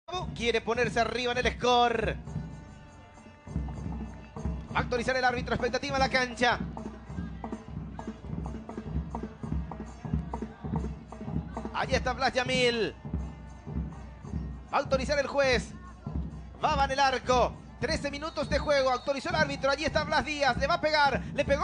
Quiere ponerse arriba en el score. Va a actualizar el árbitro, expectativa en la cancha. Allí está Blas Yamil. Va a autorizar el juez. Baba en el arco. 13 minutos de juego. Autorizó el árbitro. Allí está Blas Díaz. Le va a pegar. ¡Le pegó!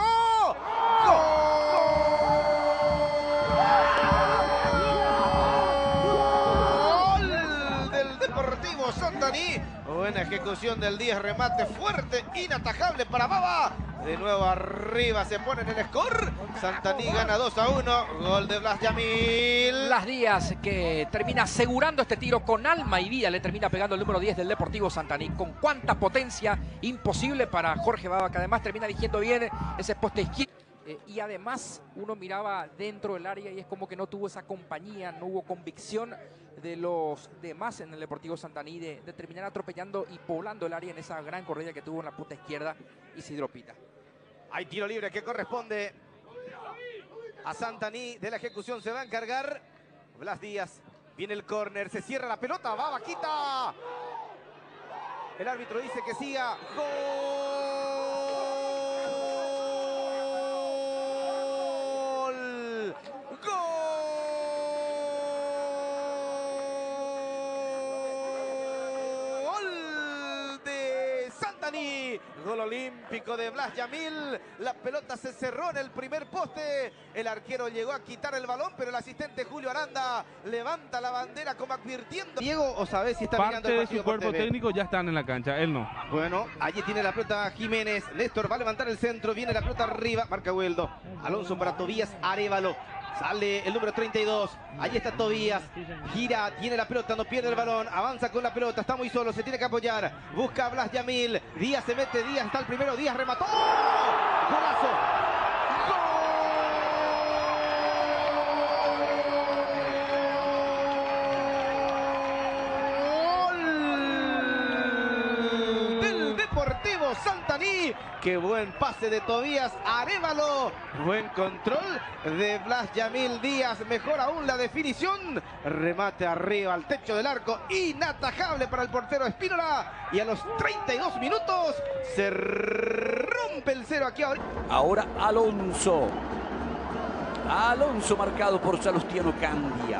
¡Gol del Deportivo Santaní! Buena ejecución del Díaz. Remate fuerte, inatajable para Baba. De nuevo arriba se pone en el score. Santaní gana 2-1. Gol de Blas Yamil. Blas Díaz, que termina asegurando este tiro con alma y vida. Le termina pegando el número 10 del Deportivo Santaní. Con cuánta potencia, imposible para Jorge Baba, que además termina eligiendo bien ese poste izquierdo. Y además uno miraba dentro del área y es como que no tuvo esa compañía, no hubo convicción de los demás en el Deportivo Santaní de terminar atropellando y poblando el área en esa gran corrida que tuvo en la punta izquierda Isidro Pita. Hay tiro libre que corresponde a Santaní. De la ejecución se va a encargar Blas Díaz. Viene el córner, se cierra la pelota, va Vaquita. El árbitro dice que siga. ¡Gol! Gol olímpico de Blas Yamil. La pelota se cerró en el primer poste. El arquero llegó a quitar el balón, pero el asistente Julio Aranda levanta la bandera como advirtiendo. Diego, ¿o sabés si está mirando el partido? Parte de su cuerpo técnico ya están en la cancha, él no. Bueno, allí tiene la pelota Jiménez. Néstor va a levantar el centro, viene la pelota arriba, marca Hueldo. Alonso para Tobías Arévalo. Sale el número 32. Allí está Tobías. Gira, tiene la pelota, no pierde el balón. Avanza con la pelota, está muy solo, se tiene que apoyar. Busca a Blas Yamil. Díaz se mete, Díaz está el primero. Díaz remató. ¡Golazo! ¡Gol del Deportivo Santaní! ¡Qué buen pase de Tobías Arévalo! Buen control de Blas Yamil Díaz. Mejor aún la definición. Remate arriba al techo del arco. Inatajable para el portero Espínola. Y a los 32 minutos se rompe el cero aquí ahora. Ahora Alonso. Alonso marcado por Salustiano Candia.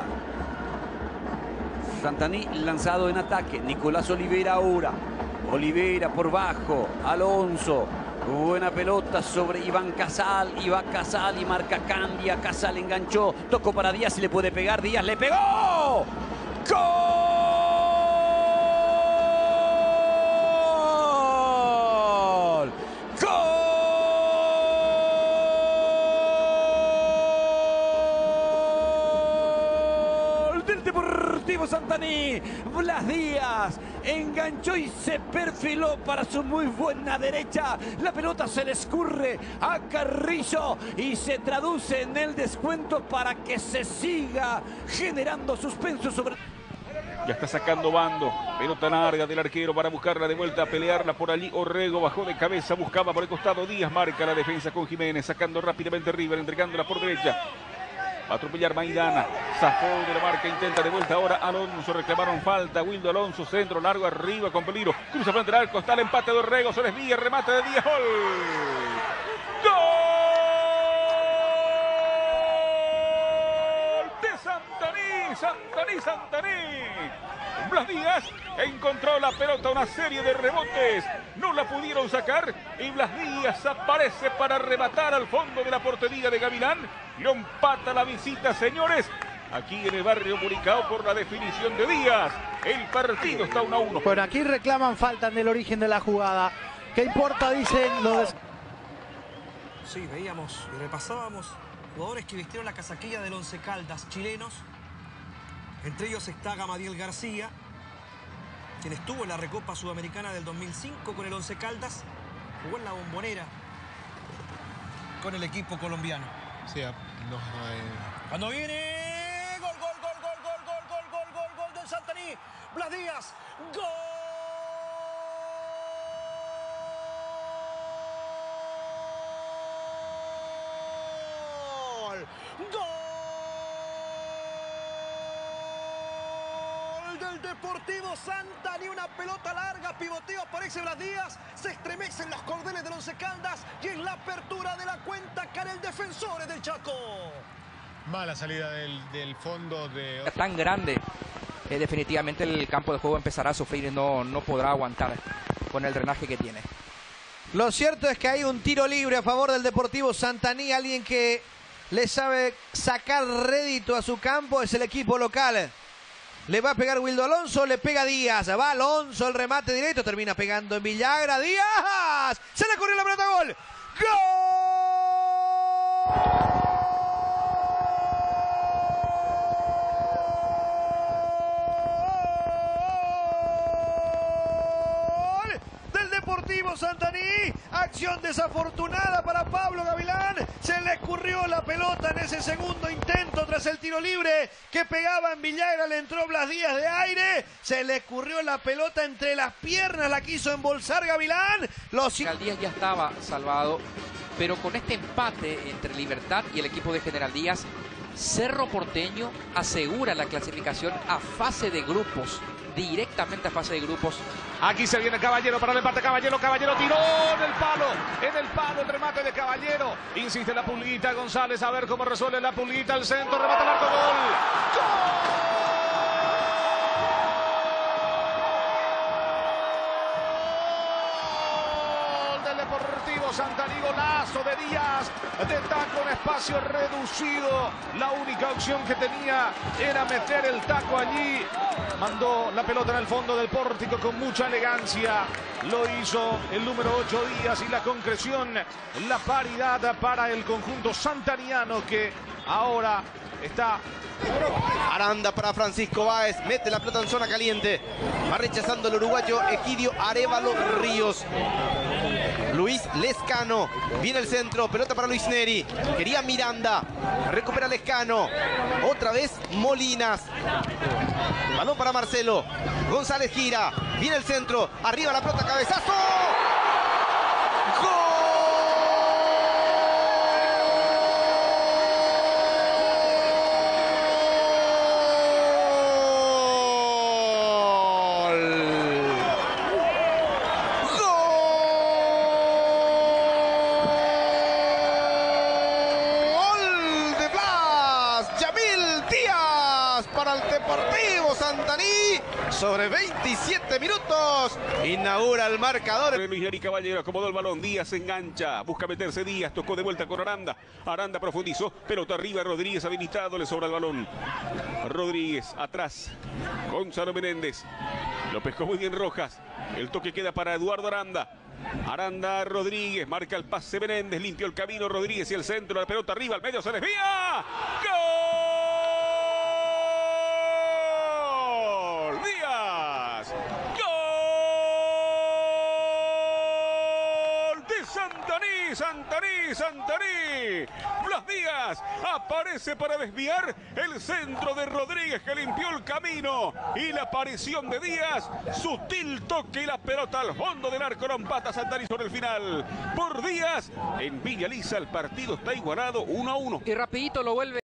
Santaní lanzado en ataque. Nicolás Oliveira ahora. Oliveira por bajo. Alonso. Buena pelota sobre Iván Casal. Iván Casal y marca Candia. Casal enganchó. Tocó para Díaz y le puede pegar. Díaz le pegó. ¡Gol! Del Deportivo Santaní. Blas Díaz enganchó y se perfiló para su muy buena derecha. La pelota se le escurre a Carrillo y se traduce en el descuento para que se siga generando suspenso sobre... Ya está sacando bando. Pelota larga del arquero para buscarla de vuelta, a pelearla por allí. Orrego bajó de cabeza, buscaba por el costado. Díaz marca la defensa con Jiménez, sacando rápidamente River, entregándola por derecha. Va a atropellar Maidana. Zafó de la marca, intenta de vuelta ahora Alonso. Reclamaron falta. Wildo Alonso, centro largo arriba con peligro. Cruza frente al arco. Está el empate de Orrego. Se desvía, remate de Díaz. ¡Gol! ¡Gol de Santaní! ¡Santaní, Santaní! Blas Díaz encontró la pelota, una serie de rebotes, no la pudieron sacar y Blas Díaz aparece para rematar al fondo de la portería de Gavilán. Lo empata la visita, señores, aquí en el barrio Curicao por la definición de Díaz. El partido está 1-1. Bueno, aquí reclaman falta en el origen de la jugada. ¿Qué importa? Dicen los... Sí, veíamos y repasábamos jugadores que vistieron la casaquilla del Once Caldas, chilenos. Entre ellos está Gamadiel García, quien estuvo en la Recopa Sudamericana del 2005 con el Once Caldas. Jugó en la Bombonera con el equipo colombiano. Sí, Cuando viene... Gol, gol, gol, gol, gol, gol, gol, gol, gol, gol del Santaní. Blas Díaz. Gol. Gol Gol del Deportivo Santaní, una pelota larga, pivoteo, aparece Blas Díaz, se estremecen los cordeles del Once Caldas y es la apertura de la cuenta cara el Defensores del Chaco. Mala salida del fondo de... Tan grande, definitivamente el campo de juego empezará a sufrir y no podrá aguantar con el drenaje que tiene. Lo cierto es que hay un tiro libre a favor del Deportivo Santaní, alguien que le sabe sacar rédito a su campo, es el equipo local. Le va a pegar Wildo Alonso, le pega Díaz, va Alonso, el remate directo, termina pegando en Villagra, Díaz, se le corrió la pelota, gol, ¡gol! Deportivo Santaní, acción desafortunada para Pablo Gavilán, se le escurrió la pelota en ese segundo intento tras el tiro libre que pegaba en Villagra, le entró Blas Díaz de aire, se le escurrió la pelota entre las piernas, la quiso embolsar Gavilán. General Díaz ya estaba salvado, pero con este empate entre Libertad y el equipo de General Díaz, Cerro Porteño asegura la clasificación a fase de grupos, directamente a fase de grupos. Aquí se viene Caballero para el empate. Caballero tiró en el palo el remate de Caballero. Insiste la Pulguita González, a ver cómo resuelve la Pulguita, al centro, remata el arco, gol. ¡Gol del Deportivo Santaní! Golazo de Díaz, de taco en espacio reducido. La única opción que tenía era meter el taco allí. Mandó la pelota en el fondo del pórtico con mucha elegancia. Lo hizo el número 8 Díaz y la concreción, la paridad para el conjunto santaniano que ahora está... Aranda para Francisco Báez, mete la pelota en zona caliente. Va rechazando el uruguayo Egidio Arévalo Ríos. Luis Lescano, viene el centro, pelota para Luis Neri. Quería Miranda, recupera Lescano. Otra vez Molinas. Balón para Marcelo. González gira, viene el centro, arriba la pelota, cabezazo. ¡Gol! Para el Deportivo Santaní, sobre 27 minutos, inaugura el marcador. Luis Neri Caballero acomodó el balón, Díaz se engancha, busca meterse Díaz, tocó de vuelta con Aranda. Aranda profundizó, pelota arriba, Rodríguez habilitado, le sobra el balón. Rodríguez atrás, Gonzalo Menéndez, lo pescó muy bien Rojas, el toque queda para Eduardo Aranda. Aranda Rodríguez, marca el pase Menéndez, limpió el camino Rodríguez y el centro, la pelota arriba, al medio se desvía. ¡Gol! Díaz, gol de Santaní. Blas Díaz aparece para desviar el centro de Rodríguez que limpió el camino y la aparición de Díaz, sutil toque y la pelota al fondo del arco, no empata Santaní sobre el final. Por Díaz, en Villa Lisa el partido está igualado 1-1. Y rapidito lo vuelve.